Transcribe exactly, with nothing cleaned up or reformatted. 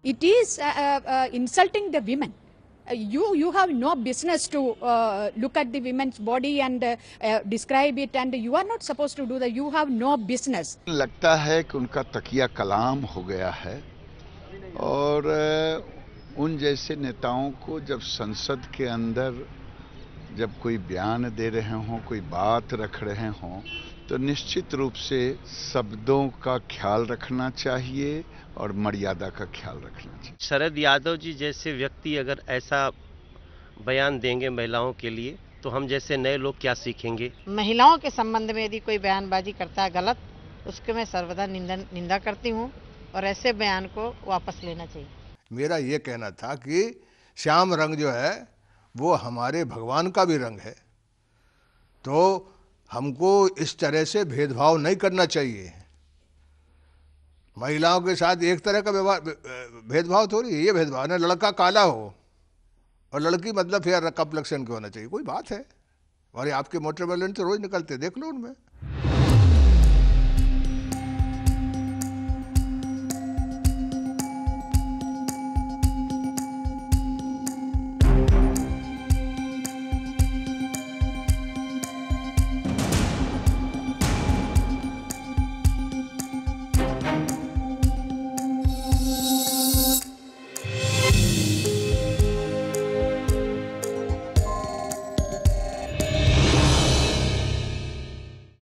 It is uh, uh, insulting the women. Uh, you you have no business to uh, look at the women's body and uh, uh, describe it, and you are not supposed to do that. You have no business. लगता है कि उनका तकिया कलाम हो गया है और उन जैसे नेताओं को जब संसद के अंदर जब कोई बयान दे रहे हों, कोई बात रख रहे हों, तो निश्चित रूप से शब्दों का ख्याल रखना चाहिए और मर्यादा का ख्याल रखना चाहिए। शरद यादव जी जैसे व्यक्ति अगर ऐसा बयान देंगे महिलाओं के लिए, तो हम जैसे नए लोग क्या सीखेंगे? महिलाओं के संबंध में यदि कोई बयानबाजी करता है गलत, उसके मैं सर्वदा निंदा निंदा करती हूँ और ऐसे बयान को वापस लेना चाहिए। मेरा ये कहना था कि श्याम रंग जो है वो हमारे भगवान का भी रंग है, तो हमको इस तरह से भेदभाव नहीं करना चाहिए। महिलाओं के साथ एक तरह का व्यवहार भेदभाव थोड़ी है, ये भेदभाव ना लड़का काला हो और लड़की मतलब फेयर कम्प्लेक्शन की होना चाहिए, कोई बात है? और आपके मोटर वाले तो रोज निकलते, देख लो उनमें।